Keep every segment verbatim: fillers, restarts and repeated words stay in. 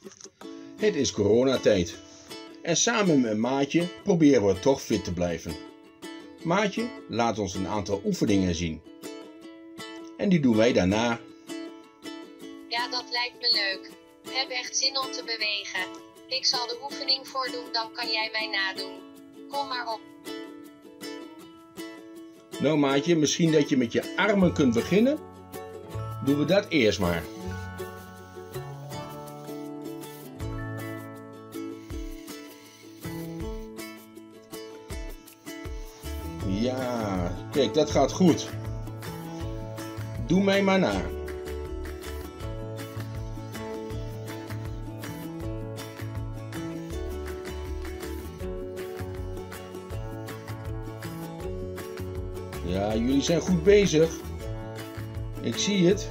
Het is coronatijd en samen met Maatje proberen we toch fit te blijven. Maatje laat ons een aantal oefeningen zien. En die doen wij daarna. Ja, dat lijkt me leuk. Ik heb echt zin om te bewegen. Ik zal de oefening voordoen, dan kan jij mij nadoen. Kom maar op. Nou Maatje, misschien dat je met je armen kunt beginnen. Doen we dat eerst maar. Ja, kijk, dat gaat goed. Doe mij maar na. Ja, jullie zijn goed bezig. Ik zie het.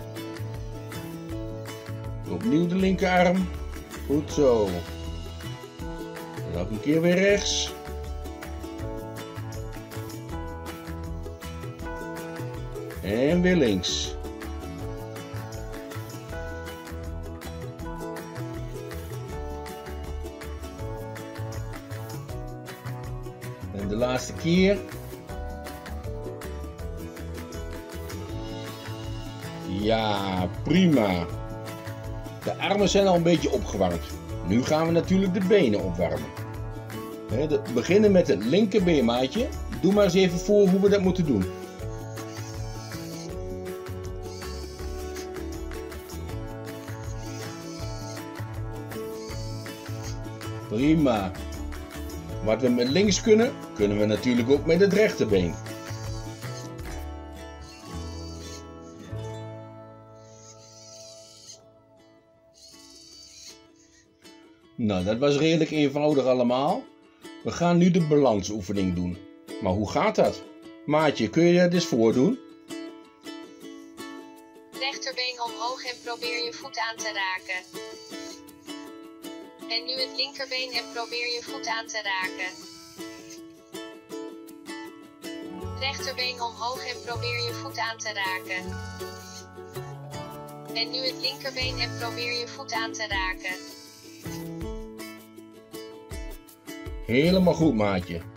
Opnieuw de linkerarm. Goed zo. Nog een keer weer rechts. En weer links. En de laatste keer. Ja, prima. De armen zijn al een beetje opgewarmd. Nu gaan we natuurlijk de benen opwarmen. We beginnen met het linkerbeen, Maatje. Doe maar eens even voor hoe we dat moeten doen. Prima. Wat we met links kunnen, kunnen we natuurlijk ook met het rechterbeen. Nou, dat was redelijk eenvoudig allemaal. We gaan nu de balansoefening doen. Maar hoe gaat dat? Maatje, kun je dat eens voordoen? Rechterbeen omhoog en probeer je voet aan te raken. En nu het linkerbeen en probeer je voet aan te raken. Rechterbeen omhoog en probeer je voet aan te raken. En nu het linkerbeen en probeer je voet aan te raken. Helemaal goed, Maatje.